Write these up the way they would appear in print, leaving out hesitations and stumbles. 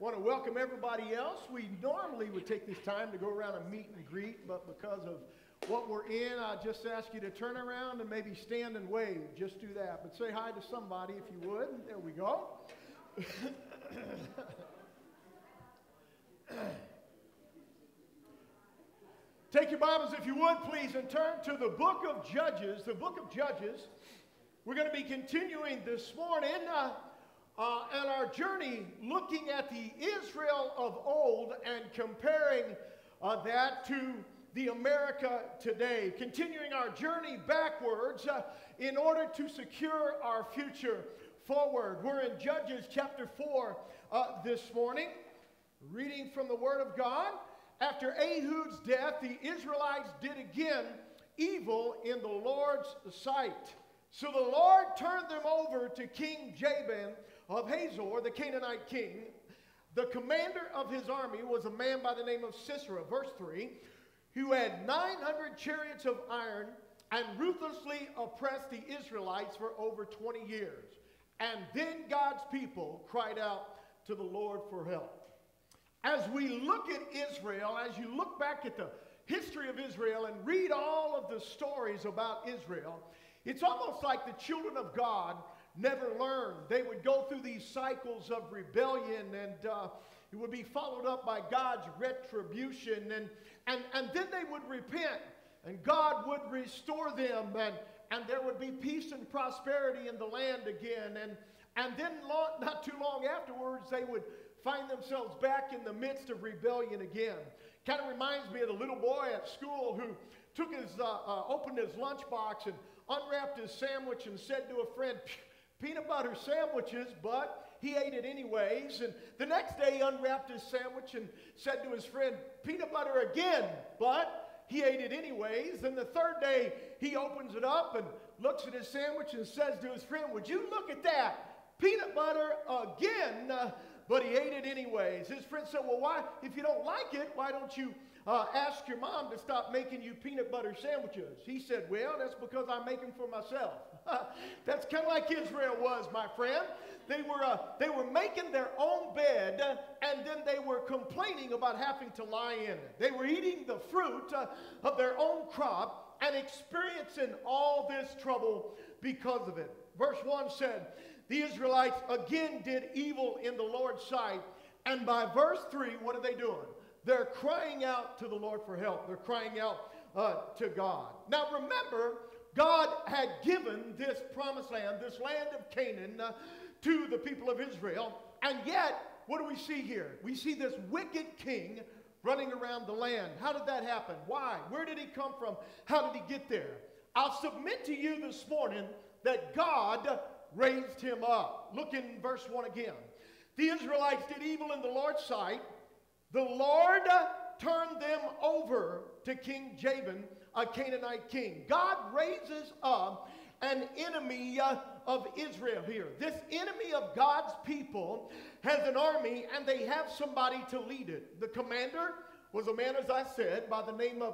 Want to welcome everybody else. We normally would take this time to go around and meet and greet, but because of what we're in, I just ask you to turn around and maybe stand and wave. Just do that. But say hi to somebody if you would. There we go. Take your Bibles, if you would, please, and turn to the book of Judges. The book of Judges. We're going to be continuing this morning on our journey looking at the Israel of old and comparing that to the America today. Continuing our journey backwards in order to secure our future forward. We're in Judges chapter 4 this morning, reading from the Word of God. After Ehud's death, the Israelites did again evil in the Lord's sight. So the Lord turned them over to King Jabin of Hazor, the Canaanite king. The commander of his army was a man by the name of Sisera, verse 3, who had 900 chariots of iron and ruthlessly oppressed the Israelites for over 20 years. And then God's people cried out to the Lord for help. As we look at Israel, as you look back at the history of Israel and read all of the stories about Israel, it's almost like the children of God never learned. They would go through these cycles of rebellion, and it would be followed up by God's retribution, and then they would repent, and God would restore them, and there would be peace and prosperity in the land again, and then not too long afterwards, they would find themselves back in the midst of rebellion again. Kind of reminds me of the little boy at school who took his, opened his lunchbox and unwrapped his sandwich and said to a friend, "Peanut butter sandwiches," but he ate it anyways. And the next day he unwrapped his sandwich and said to his friend, "Peanut butter again," but he ate it anyways. And the third day he opens it up and looks at his sandwich and says to his friend, "Would you look at that? Peanut butter again," but he ate it anyways. His friend said, "Well, why, if you don't like it, why don't you ask your mom to stop making you peanut butter sandwiches?" He said, "Well, that's because I make them for myself." That's kind of like Israel was, my friend. They were making their own bed, and then they were complaining about having to lie in it. They were eating the fruit of their own crop and experiencing all this trouble because of it. Verse 1 said, the Israelites again did evil in the Lord's sight. And by verse 3, what are they doing? They're crying out to the Lord for help. They're crying out to God. Now remember, God had given this promised land, this land of Canaan, to the people of Israel. And yet, what do we see here? We see this wicked king running around the land. How did that happen? Why? Where did he come from? How did he get there? I'll submit to you this morning that God raised him up. Look in verse 1 again. The Israelites did evil in the Lord's sight. The Lord turned them over to King Jabin, a Canaanite king. God raises up an enemy of Israel here. This enemy of God's people has an army, and they have somebody to lead it. The commander was a man, as I said, by the name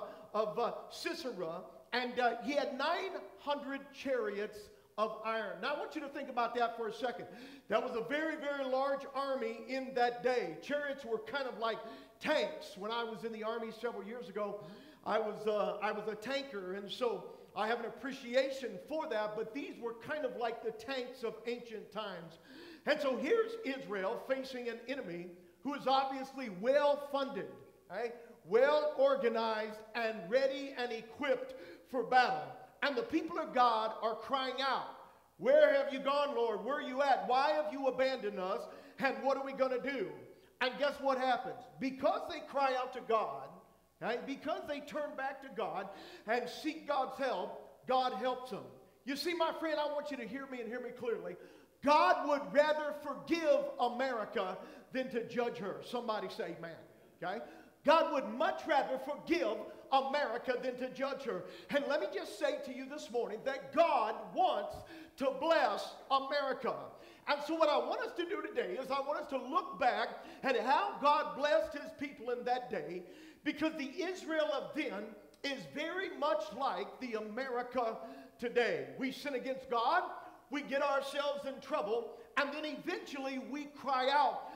of Sisera, and he had 900 chariots of iron. Now I want you to think about that for a second. That was a very, very large army in that day. Chariots were kind of like tanks. When I was in the army several years ago, I was a tanker, and so I have an appreciation for that, but these were kind of like the tanks of ancient times. And so here's Israel facing an enemy who is obviously well funded, right? Well organized and ready and equipped for battle. And the people of God are crying out, "Where have you gone, Lord? Where are you at? Why have you abandoned us? And what are we going to do?" And guess what happens? Because they cry out to God, right? Because they turn back to God and seek God's help, God helps them. You see, my friend, I want you to hear me and hear me clearly. God would rather forgive America than to judge her. Somebody say amen, okay? God would much rather forgive America than to judge her. And let me just say to you this morning that God wants to bless America. And so what I want us to do today is I want us to look back at how God blessed his people in that day, because the Israel of then is very much like the America today. We sin against God, we get ourselves in trouble, and then eventually we cry out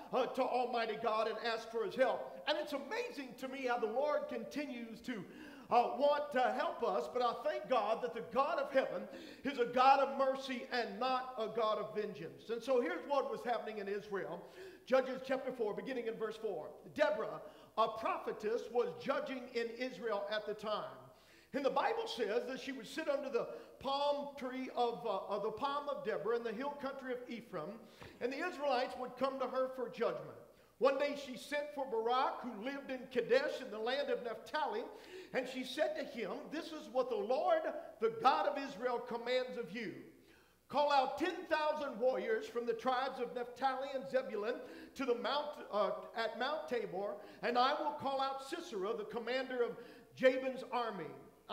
to Almighty God and ask for his help. And it's amazing to me how the Lord continues to want to help us, but I thank God that the God of heaven is a God of mercy and not a God of vengeance. And so here's what was happening in Israel. Judges chapter 4, beginning in verse 4. Deborah, a prophetess, was judging in Israel at the time. And the Bible says that she would sit under the palm tree of the palm of Deborah in the hill country of Ephraim, and the Israelites would come to her for judgment. One day she sent for Barak, who lived in Kadesh in the land of Naphtali, and she said to him, "This is what the Lord, the God of Israel, commands of you. Call out 10,000 warriors from the tribes of Naphtali and Zebulun to the at Mount Tabor, and I will call out Sisera, the commander of Jabin's army."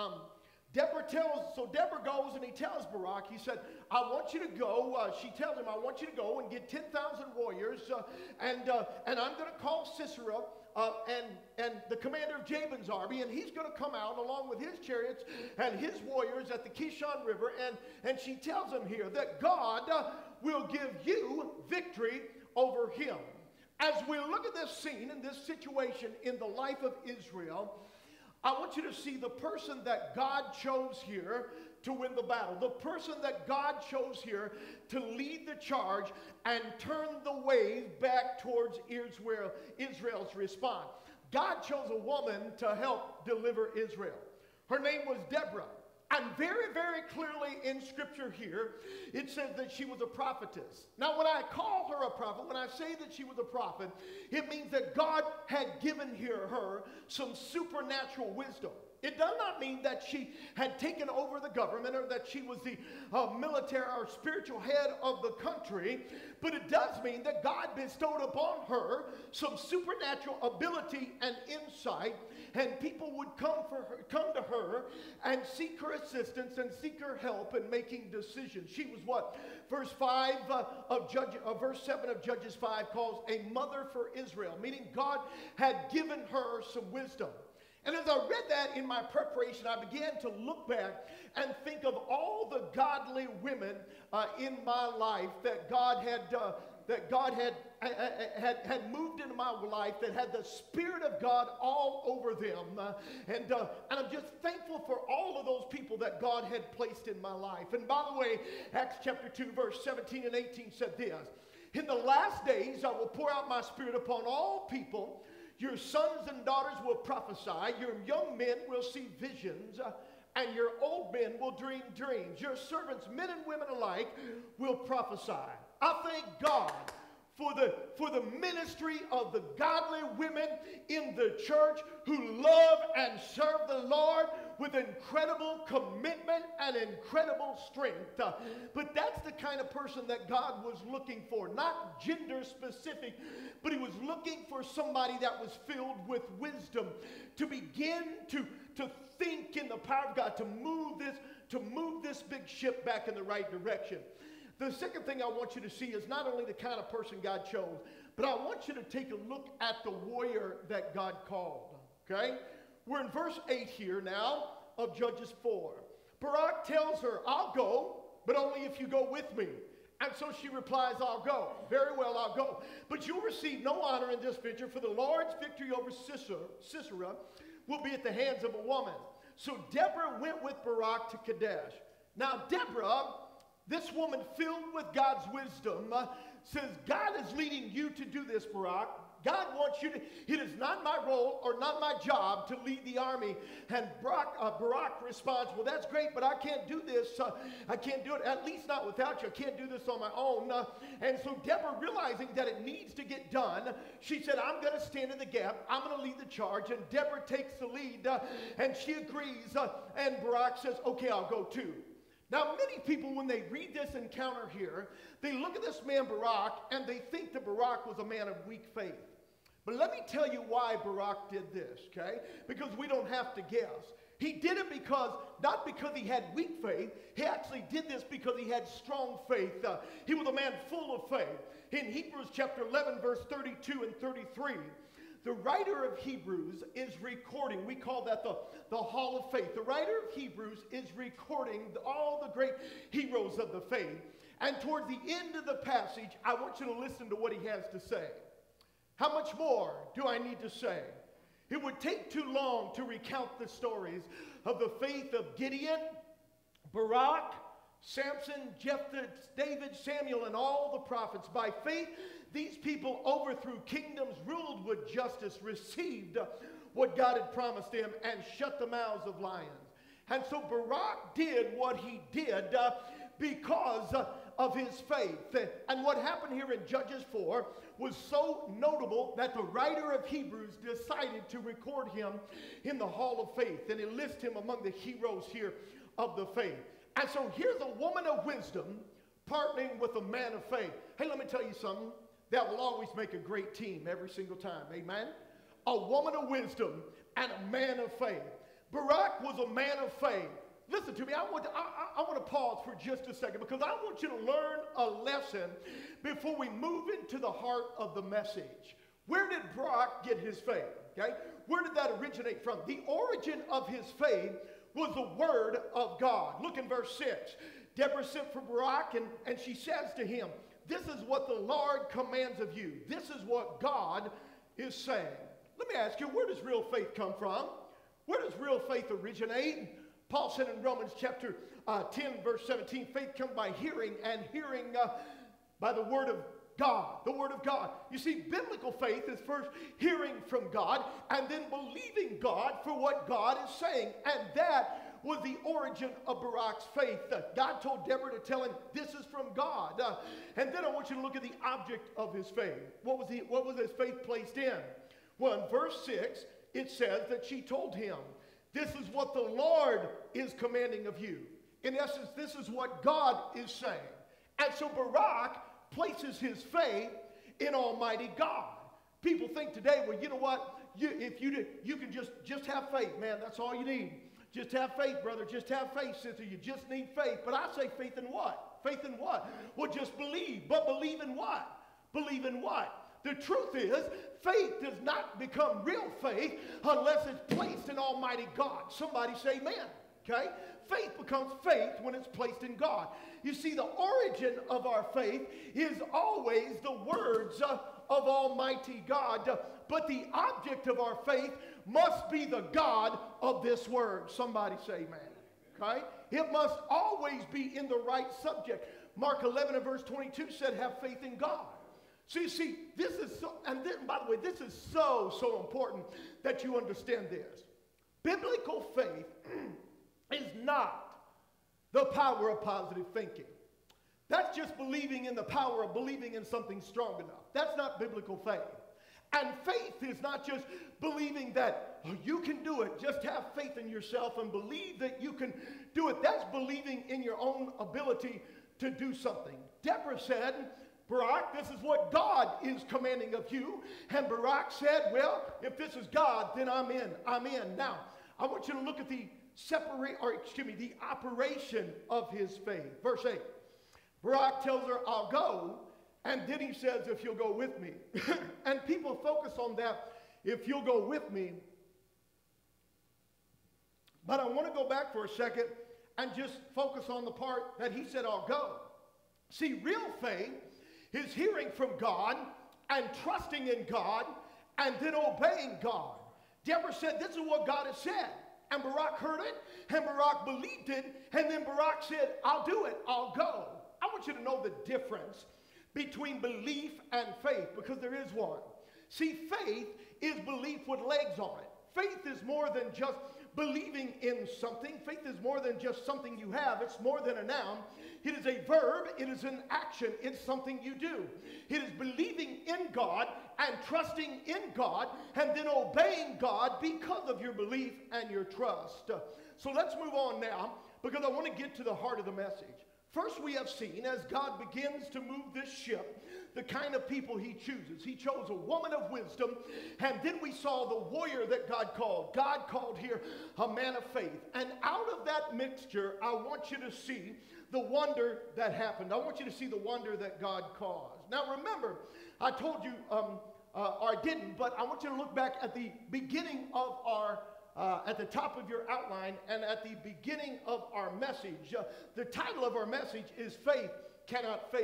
Deborah goes and he tells Barak, he said, I want you to go, she tells him, I want you to go and get 10,000 warriors, and I'm going to call Sisera, and the commander of Jabin's army, and he's going to come out along with his chariots and his warriors at the Kishon River, and she tells him here that God will give you victory over him. As we look at this scene and this situation in the life of Israel, I want you to see the person that God chose here to win the battle. The person that God chose here to lead the charge and turn the wave back towards Israel's response. God chose a woman to help deliver Israel. Her name was Deborah. And very, very clearly in Scripture here, it says that she was a prophetess. Now, when I call her a prophet, when I say that she was a prophet, it means that God had given her some supernatural wisdom. It does not mean that she had taken over the government or that she was the military or spiritual head of the country, but it does mean that God bestowed upon her some supernatural ability and insight, and people would come to her and seek her assistance and seek her help in making decisions. She was what verse 7 of Judges 5 calls a mother for Israel, meaning God had given her some wisdom. And as I read that in my preparation, I began to look back and think of all the godly women in my life that God had moved into my life, that had the Spirit of God all over them. And I'm just thankful for all of those people that God had placed in my life. And by the way, Acts chapter 2, verse 17 and 18 said this: "In the last days I will pour out my Spirit upon all people. Your sons and daughters will prophesy. Your young men will see visions. And your old men will dream dreams. Your servants, men and women alike, will prophesy." I thank God for the ministry of the godly women in the church who love and serve the Lord with incredible commitment and incredible strength. But that's the kind of person that God was looking for. Not gender specific, but he was looking for somebody that was filled with wisdom to begin to think in the power of God, to move this big ship back in the right direction. The second thing I want you to see is not only the kind of person God chose, but I want you to take a look at the warrior that God called. Okay? We're in verse 8 here now of Judges 4. Barak tells her, "I'll go, but only if you go with me." And so she replies, "I'll go." "Very well, I'll go. But you'll receive no honor in this venture, for the Lord's victory over Sisera will be at the hands of a woman." So Deborah went with Barak to Kadesh. Now Deborah, this woman filled with God's wisdom, says, "God is leading you to do this, Barak. God wants you to, it is not my role or not my job to lead the army." And Barak responds, "Well, that's great, but I can't do this. I can't do it, at least not without you. I can't do this on my own." And so Deborah, realizing that it needs to get done, she said, "I'm going to stand in the gap. I'm going to lead the charge." And Deborah takes the lead, and she agrees. And Barak says, "Okay, I'll go too." Now, many people, when they read this encounter here, they look at this man Barak, and they think that Barak was a man of weak faith. But let me tell you why Barak did this, okay? Because we don't have to guess. He did it not because he had weak faith. He actually did this because he had strong faith. He was a man full of faith. In Hebrews chapter 11, verse 32 and 33, the writer of Hebrews is recording, we call that the Hall of Faith. The writer of Hebrews is recording all the great heroes of the faith. And towards the end of the passage, I want you to listen to what he has to say. How much more do I need to say? It would take too long to recount the stories of the faith of Gideon, Barak, Samson, Jephthah, David, Samuel, and all the prophets. By faith, these people overthrew kingdoms, ruled with justice, received what God had promised them, and shut the mouths of lions. And so Barak did what he did because of his faith. And what happened here in Judges 4 was so notable that the writer of Hebrews decided to record him in the Hall of Faith and enlist him among the heroes here of the faith. And so here's a woman of wisdom partnering with a man of faith. Hey, let me tell you something. That will always make a great team every single time. Amen? A woman of wisdom and a man of faith. Barak was a man of faith. Listen to me. I want to pause for just a second because I want you to learn a lesson before we move into the heart of the message. Where did Barak get his faith? Okay? Where did that originate from? The origin of his faith was the word of God. Look in verse 6. Deborah sent for Barak and she says to him, this is what the Lord commands of you. This is what God is saying. Let me ask you, where does real faith come from? Where does real faith originate? Paul said in Romans chapter 10, verse 17, faith comes by hearing, and hearing by the word of God, the word of God. You see, biblical faith is first hearing from God and then believing God for what God is saying. And that was the origin of Barak's faith. God told Deborah to tell him, this is from God. And then I want you to look at the object of his faith. What was his faith placed in? Well, in verse 6, it says that she told him, this is what the Lord is commanding of you. In essence, this is what God is saying. And so Barak places his faith in Almighty God. People think today, well, you know what? You can just have faith, man. That's all you need. Just have faith, brother. Just have faith, sister. You just need faith. But I say faith in what? Faith in what? Well, just believe. But believe in what? Believe in what? The truth is, faith does not become real faith unless it's placed in Almighty God. Somebody say amen. Okay? Faith becomes faith when it's placed in God. You see, the origin of our faith is always the words of Almighty God. But the object of our faith must be the God of this word. Somebody say amen. Okay? It must always be in the right subject. Mark 11 and verse 22 said, have faith in God. So you see, this is so, and then, by the way, this is so important that you understand this. Biblical faith is not the power of positive thinking. That's just believing in the power of believing in something strong enough. That's not biblical faith. And faith is not just believing that you can do it. Just have faith in yourself and believe that you can do it. That's believing in your own ability to do something. Deborah said, Barak, this is what God is commanding of you. And Barak said, well, if this is God, then I'm in. I'm in. Now, I want you to look at the operation of his faith. Verse 8. Barak tells her, I'll go. And then he says, if you'll go with me. And people focus on that, if you'll go with me. But I want to go back for a second and just focus on the part that he said, I'll go. See, real faith is hearing from God and trusting in God and then obeying God. Deborah said, this is what God has said. And Barak heard it, and Barak believed it, and then Barak said, I'll do it, I'll go. I want you to know the difference between belief and faith, because there is one. See, faith is belief with legs on it. Faith is more than just believing in something. Faith is more than just something you have. It's more than a noun. It is a verb. It is an action. It's something you do. It is believing in God and trusting in God and then obeying God because of your belief and your trust. So let's move on now, because I want to get to the heart of the message. First, we have seen, as God begins to move this ship, the kind of people he chooses. He chose a woman of wisdom, and then we saw the warrior that God called. God called here a man of faith. And out of that mixture, I want you to see the wonder that happened. I want you to see the wonder that God caused. Now remember, I told you, or I didn't, but I want you to look back at the beginning of our at the top of your outline and at the beginning of our message. The title of our message is Faith Cannot Fail.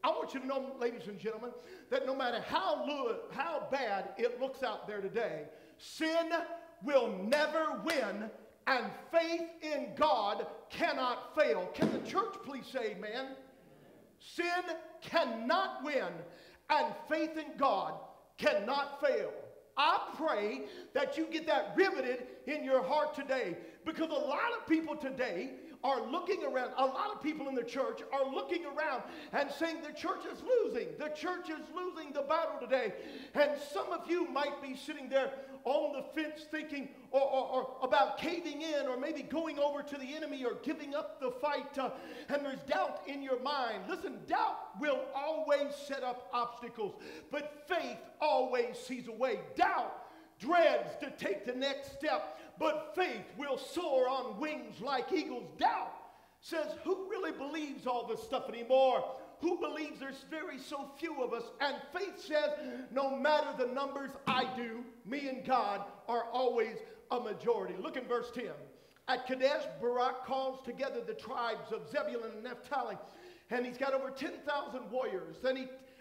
I want you to know, ladies and gentlemen, that no matter how bad it looks out there today, sin will never win, and faith in God cannot fail. Can the church please say amen? Sin cannot win, and faith in God cannot fail. I pray that you get that riveted in your heart today, because a lot of people today are looking around, a lot of people in the church are looking around and saying the church is losing. The church is losing the battle today. And some of you might be sitting there on the fence thinking or about caving in, or maybe going over to the enemy or giving up the fight, and there's doubt in your mind. Listen, doubt will always set up obstacles, but faith always sees a way. Doubt dreads to take the next step, but faith will soar on wings like eagles. Doubt says, who really believes all this stuff anymore? Who believes there's very so few of us? And faith says, no matter the numbers, I do. Me and God are always a majority. Look in verse 10. At Kadesh, Barak calls together the tribes of Zebulun and Naphtali, and he's got over 10,000 warriors. And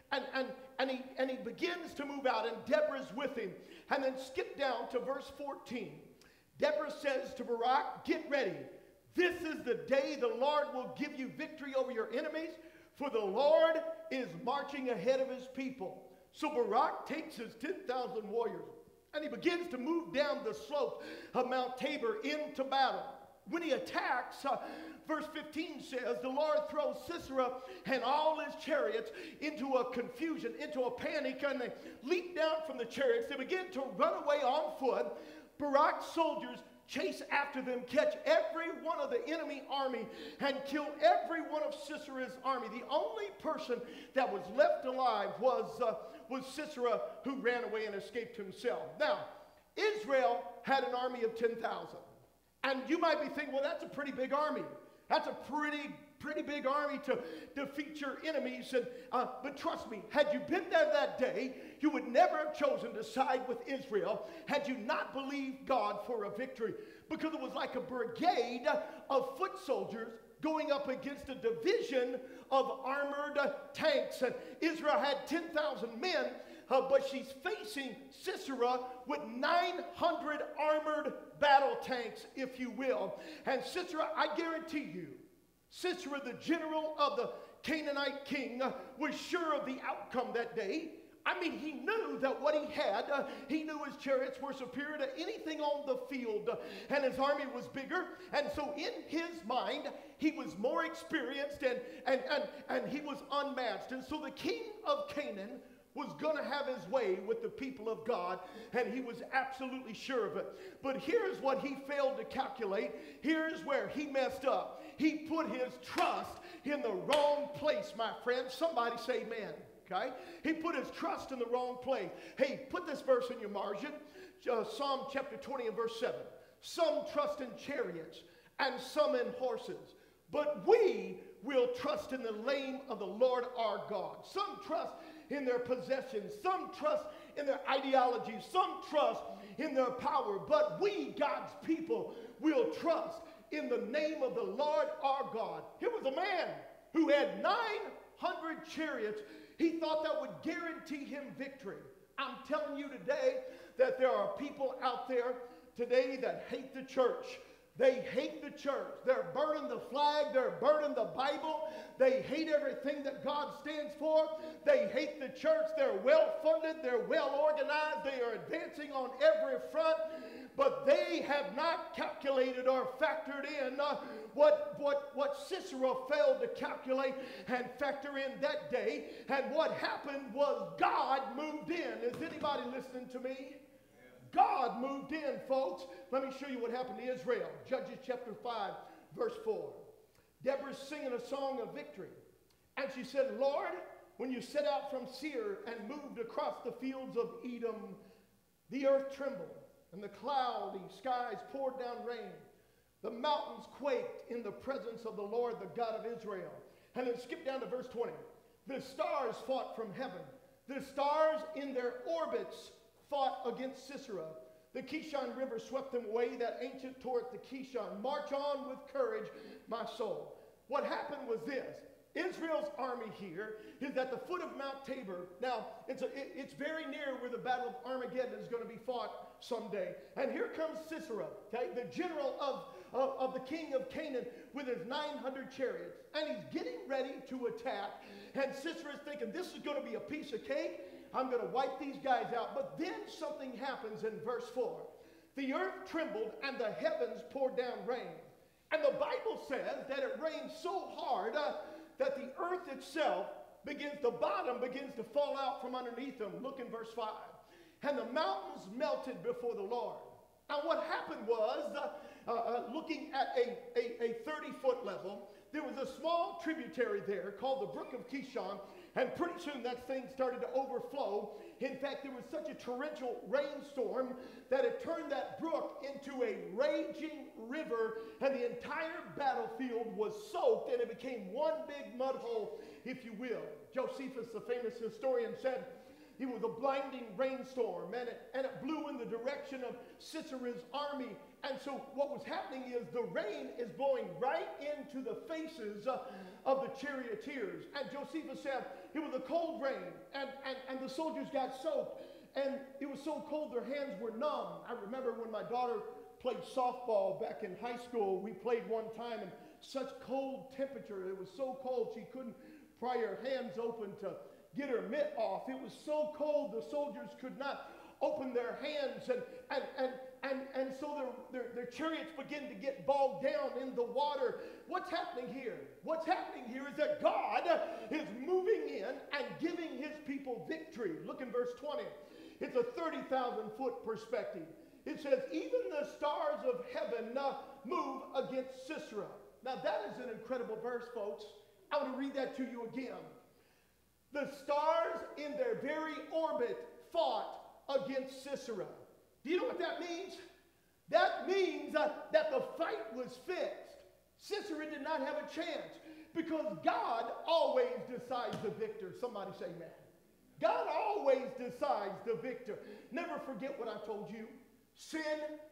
he begins to move out, and Deborah's with him. And then skip down to verse 14. Deborah says to Barak, get ready. This is the day the Lord will give you victory over your enemies, for the Lord is marching ahead of his people. So Barak takes his 10,000 warriors, and he begins to move down the slope of Mount Tabor into battle. When he attacks, verse 15 says, the Lord throws Sisera and all his chariots into a confusion, into a panic, and they leap down from the chariots. They begin to run away on foot. Barak's soldiers chase after them, catch every one of the enemy army, and kill every one of Sisera's army. The only person that was left alive was Sisera, who ran away and escaped himself. Now, Israel had an army of 10,000. And you might be thinking, well, that's a pretty big army. That's a pretty big army to defeat your enemies. But trust me, had you been there that day, you would never have chosen to side with Israel had you not believed God for a victory. Because it was like a brigade of foot soldiers going up against a division of armored tanks. And Israel had 10,000 men, but she's facing Sisera with 900 armored battle tanks, if you will. And Sisera, I guarantee you, Sisera, the general of the Canaanite king, was sure of the outcome that day. I mean, he knew that what he had, he knew his chariots were superior to anything on the field, and his army was bigger. And so in his mind, he was more experienced, and he was unmatched. And so the king of Canaan was going to have his way with the people of God, and he was absolutely sure of it. But here's what he failed to calculate. Here's where he messed up. He put his trust in the wrong place, my friend. Somebody say amen. Okay? He put his trust in the wrong place. Hey, put this verse in your margin. Psalm chapter 20 and verse 7. Some trust in chariots and some in horses, but we will trust in the name of the Lord our God. Some trust in their possessions, some trust in their ideologies, some trust in their power, but we, God's people, will trust in the name of the Lord our God. Here was a man who had 900 chariots. He thought that would guarantee him victory. I'm telling you today that there are people out there today that hate the church. They hate the church. They're burning the flag. They're burning the Bible. They hate everything that God stands for. They hate the church. They're well funded. They're well organized. They are advancing on every front. But they have not calculated or factored in what Sisera failed to calculate and factor in that day. And what happened was God moved in. Is anybody listening to me? God moved in, folks. Let me show you what happened to Israel. Judges chapter 5, verse 4. Deborah's singing a song of victory. And she said, Lord, when you set out from Seir and moved across the fields of Edom, the earth trembled, and the cloudy skies poured down rain. The mountains quaked in the presence of the Lord, the God of Israel. And then skip down to verse 20. The stars fought from heaven. The stars in their orbits fought against Sisera. The Kishon River swept them away, that ancient torrent, the Kishon. March on with courage, my soul. What happened was this. Israel's army here is at the foot of Mount Tabor. Now, it's very near where the Battle of Armageddon is going to be fought someday. And here comes Sisera, okay, the general of the king of Canaan with his 900 chariots. And he's getting ready to attack. And Sisera is thinking, this is going to be a piece of cake. I'm going to wipe these guys out. But then something happens in verse 4. The earth trembled and the heavens poured down rain. And the Bible says that it rained so hard that the earth itself the bottom begins to fall out from underneath them. Look in verse 5. And the mountains melted before the Lord. Now what happened was, looking at a 30-foot level, there was a small tributary there called the Brook of Kishon, and pretty soon that thing started to overflow. In fact, there was such a torrential rainstorm that it turned that brook into a raging river, and the entire battlefield was soaked, and it became one big mud hole, if you will. Josephus, the famous historian, said it was a blinding rainstorm, and it blew in the direction of Sisera's army. And so what was happening is the rain is blowing right into the faces of the charioteers. And Josephus said it was a cold rain, and the soldiers got soaked. And it was so cold their hands were numb. I remember when my daughter played softball back in high school, we played one time in such cold temperature. It was so cold she couldn't pry her hands open to get her mitt off. It was so cold the soldiers could not open their hands, and so their chariots begin to get bogged down in the water. What's happening here? What's happening here is that God is moving in and giving his people victory. Look in verse 20. It's a 30,000-foot perspective. It says, even the stars of heaven move against Sisera. Now that is an incredible verse, folks. I want to read that to you again. The stars in their very orbit fought against Sisera. Do you know what that means? That means that the fight was fixed. Sisera did not have a chance because God always decides the victor. Somebody say amen. God always decides the victor. Never forget what I told you. Sin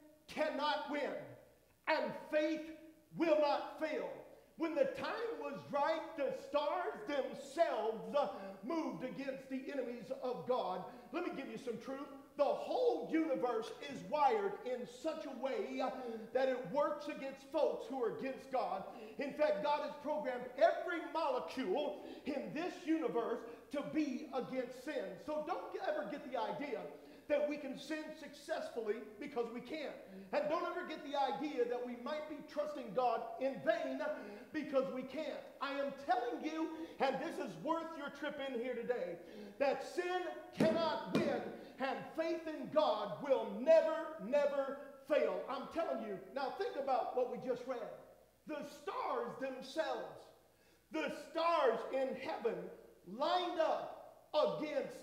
cannot win, and faith will not fail. When the time was right, the stars themselves moved against the enemies of God. Let me give you some truth. The whole universe is wired in such a way that it works against folks who are against God. In fact, God has programmed every molecule in this universe to be against sin. So don't ever get the idea that we can sin successfully because we can't. And don't ever get the idea that we might be trusting God in vain because we can't. I am telling you, and this is worth your trip in here today, that sin cannot win and faith in God will never, never fail. I'm telling you. Now think about what we just read. The stars themselves, the stars in heaven lined up against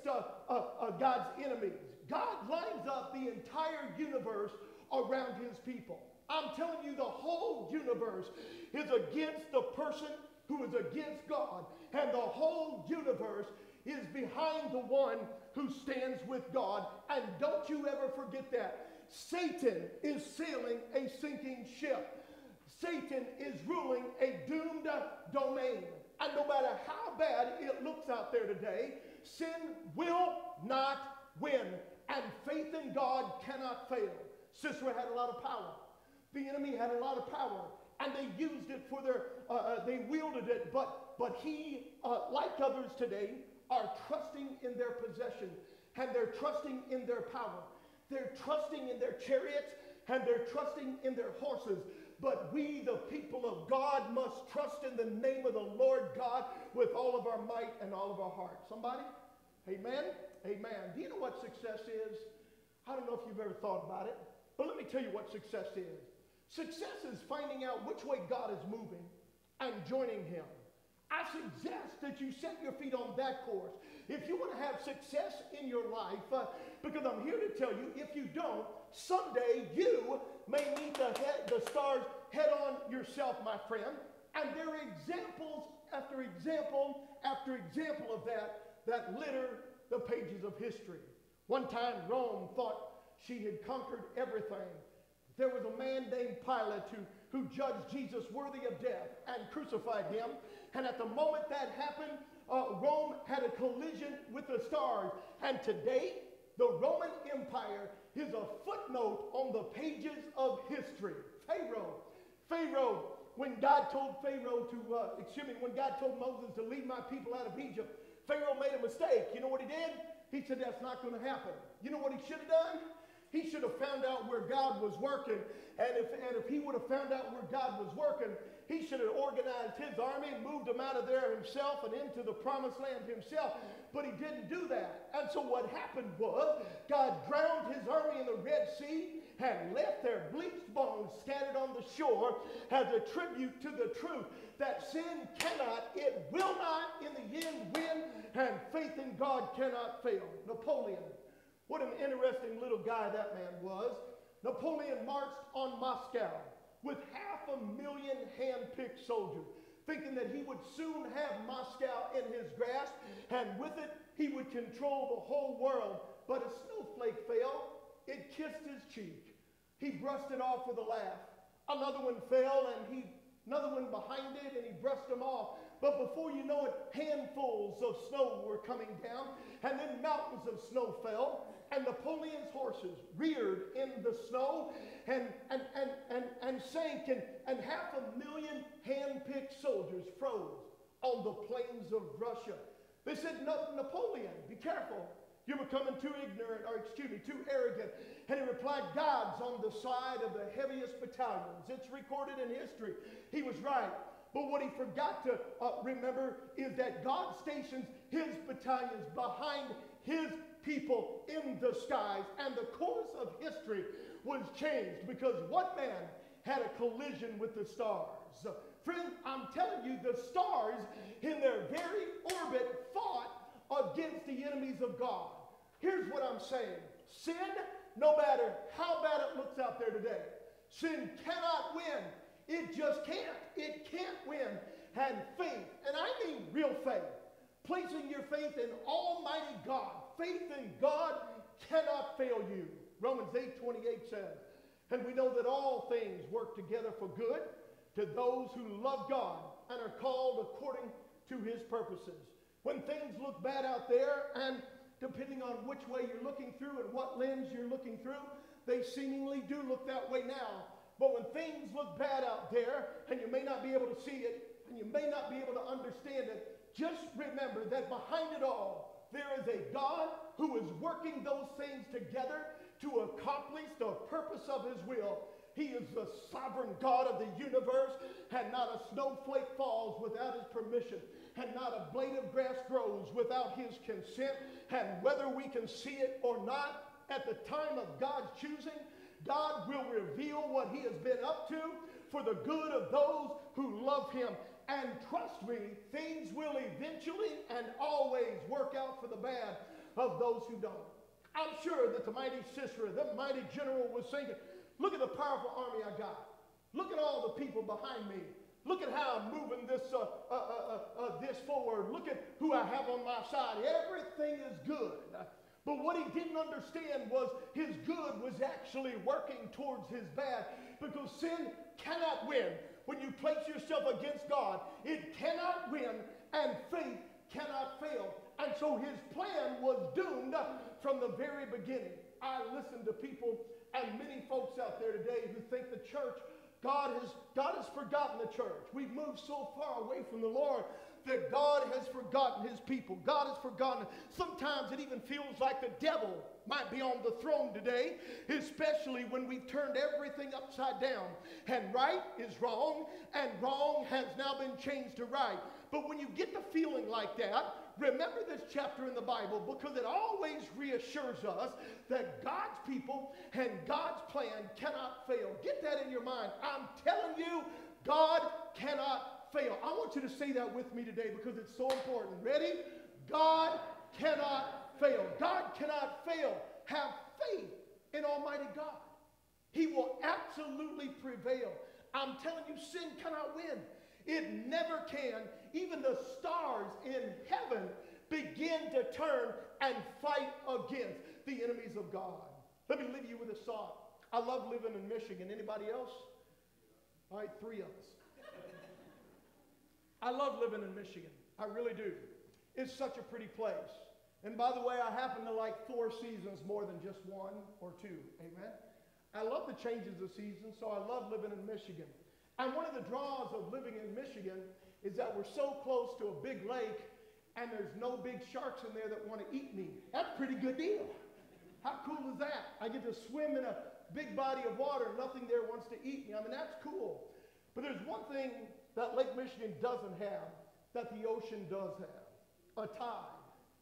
God's enemies. God lines up the entire universe around his people. I'm telling you, the whole universe is against the person who is against God. And the whole universe is behind the one who stands with God. And don't you ever forget that. Satan is sailing a sinking ship. Satan is ruling a doomed domain. And no matter how bad it looks out there today, sin will not win. And faith in God cannot fail. Sisera had a lot of power. The enemy had a lot of power. And they used it for they wielded it. But he, like others today, are trusting in their possession. And they're trusting in their power. They're trusting in their chariots. And they're trusting in their horses. But we, the people of God, must trust in the name of the Lord God with all of our might and all of our heart. Somebody? Amen? Amen. Do you know what success is? I don't know if you've ever thought about it, but let me tell you what success is. Success is finding out which way God is moving and joining him. I suggest that you set your feet on that course. If you want to have success in your life, because I'm here to tell you, if you don't, someday you may meet the stars head on yourself, my friend. And there are examples after example after example of that litter the pages of history. One time, Rome thought she had conquered everything. There was a man named Pilate who judged Jesus worthy of death and crucified him. And at the moment that happened, Rome had a collision with the stars. And today, the Roman Empire is a footnote on the pages of history. Pharaoh, when God told when God told Moses to lead my people out of Egypt, Pharaoh made a mistake. You know what he did? He said, that's not going to happen. You know what he should have done? He should have found out where God was working. And if he would have found out where God was working, he should have organized his army, moved them out of there himself and into the promised land himself. But he didn't do that. And so what happened was God drowned his army in the Red Sea and left their bleached bones scattered on the shore as a tribute to the truth that sin cannot, it will not in the end win, and faith in God cannot fail. Napoleon. What an interesting little guy that man was. Napoleon marched on Moscow with 500,000 hand-picked soldiers, thinking that he would soon have Moscow in his grasp, and with it, he would control the whole world. But a snowflake fell. It kissed his cheek. He brushed it off with a laugh. Another one fell, and another one behind it, and he brushed them off. But before you know it, handfuls of snow were coming down, and then mountains of snow fell, and Napoleon's horses reared in the snow and sank, and 500,000 hand-picked soldiers froze on the plains of Russia. They said, no, Napoleon, be careful. You're becoming too arrogant. And he replied, God's on the side of the heaviest battalions. It's recorded in history. He was right. But what he forgot to remember is that God stations his battalions behind his people in the skies. And the course of history was changed because one man had a collision with the stars. Friend, I'm telling you, the stars in their very orbit fought against the enemies of God. Here's what I'm saying. Sin, no matter how bad it looks out there today, sin cannot win. It just can't. It can't win. And faith, and I mean real faith, placing your faith in Almighty God. Faith in God cannot fail you. Romans 8:28 says, and we know that all things work together for good to those who love God and are called according to his purposes. When things look bad out there, and depending on which way you're looking through and what lens you're looking through, they seemingly do look that way now. But when things look bad out there, and you may not be able to see it, and you may not be able to understand it, just remember that behind it all, there is a God who is working those things together to accomplish the purpose of his will. He is the sovereign God of the universe, and not a snowflake falls without his permission, and not a blade of grass grows without his consent. And whether we can see it or not, at the time of God's choosing, God will reveal what he has been up to for the good of those who love him. And trust me, things will eventually and always work out for the bad of those who don't. I'm sure that the mighty Sisera, the mighty general, was thinking, look at the powerful army I got. Look at all the people behind me. Look at how I'm moving this forward. Look at who I have on my side. Everything is good. But what he didn't understand was his good was actually working towards his bad, because sin cannot win. When you place yourself against God, it cannot win, and faith cannot fail. And so his plan was doomed from the very beginning. I listen to people and many folks out there today who think the church, God has forgotten the church. We've moved so far away from the Lord that God has forgotten his people. God has forgotten. Sometimes it even feels like the devil might be on the throne today, especially when we've turned everything upside down. And right is wrong, and wrong has now been changed to right. But when you get the feeling like that, remember this chapter in the Bible, because it always reassures us that God's people and God's plan cannot fail. Get that in your mind. I'm telling you, God cannot fail. I want you to say that with me today because it's so important. Ready? God cannot fail. God cannot fail. Have faith in Almighty God. He will absolutely prevail. I'm telling you, sin cannot win. It never can. Even the stars in heaven begin to turn and fight against the enemies of God. Let me leave you with a thought. I love living in Michigan. Anybody else? All right, 3 of us. I love living in Michigan. I really do. It's such a pretty place. And by the way, I happen to like 4 seasons more than just 1 or 2. Amen? I love the changes of seasons, so I love living in Michigan. And one of the draws of living in Michigan is that we're so close to a big lake, and there's no big sharks in there that want to eat me. That's a pretty good deal. How cool is that? I get to swim in a big body of water. Nothing there wants to eat me. I mean, that's cool. But there's one thing that Lake Michigan doesn't have that the ocean does have: a tide.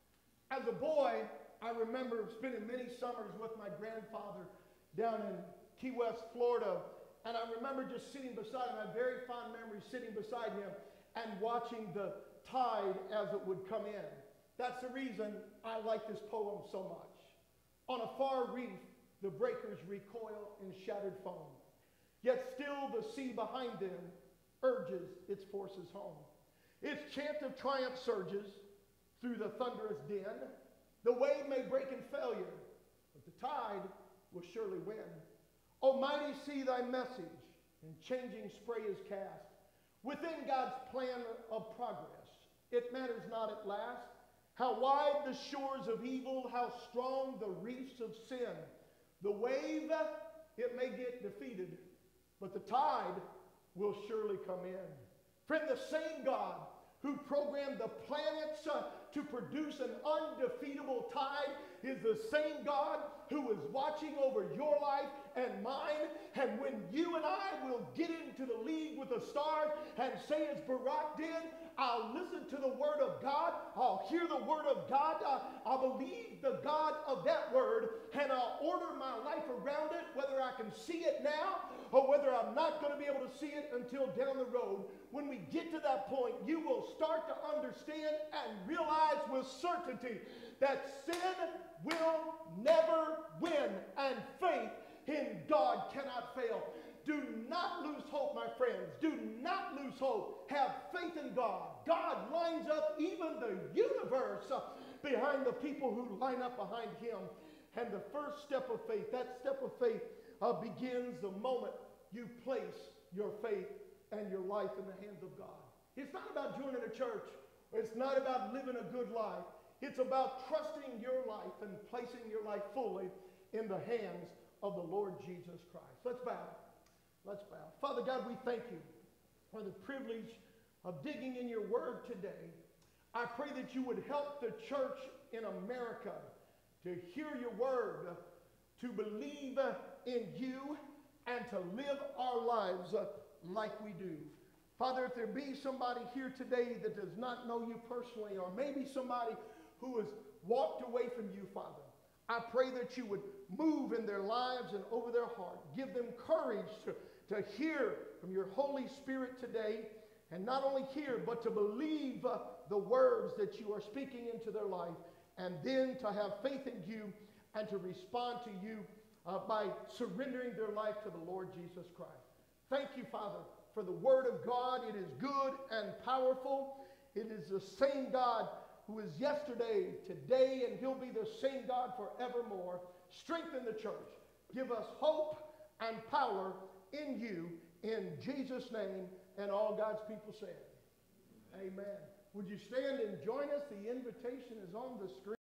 As a boy, I remember spending many summers with my grandfather down in Key West, Florida. And I remember just sitting beside him. I have very fond memories sitting beside him and watching the tide as it would come in. That's the reason I like this poem so much. On a far reef, the breakers recoil in shattered foam. Yet still the sea behind them urges its forces home. Its chant of triumph surges through the thunderous din. The wave may break in failure, but the tide will surely win. Almighty, see thy message in changing spray is cast. Within God's plan of progress, it matters not at last how wide the shores of evil, how strong the reefs of sin. The wave, it may get defeated, but the tide will surely come in. Friend, the same God who programmed the planets to produce an undefeatable tide is the same God who is watching over your life and mine. And when you and I will get into the league with the stars and say as Barak did, I'll listen to the word of God, I'll hear the word of God, I'll believe the God of that word, and I'll order my life around it, whether I can see it now or whether I'm not going to be able to see it until down the road. When we get to that point, you will start to understand and realize with certainty that sin will never win and faith in God cannot fail. Do not lose hope, my friends. Do not lose hope. Have faith in God. God lines up even the universe behind the people who line up behind him. And the first step of faith, that step of faith begins the moment you place your faith and your life in the hands of God. It's not about joining a church. It's not about living a good life. It's about trusting your life and placing your life fully in the hands of the Lord Jesus Christ. Let's bow. Let's bow. Father God, we thank you for the privilege of digging in your word today. I pray that you would help the church in America to hear your word, to believe in you, and to live our lives like we do. Father, if there be somebody here today that does not know you personally, or maybe somebody who has walked away from you, Father, I pray that you would move in their lives and over their heart. Give them courage to hear from your Holy Spirit today, and not only hear, but to believe the words that you are speaking into their life, and then to have faith in you and to respond to you by surrendering their life to the Lord Jesus Christ. Thank you, Father, for the word of God. It is good and powerful. It is the same God who is yesterday, today, and he'll be the same God forevermore. Strengthen the church. Give us hope and power in you, in Jesus' name, and all God's people said. Amen. Would you stand and join us? The invitation is on the screen.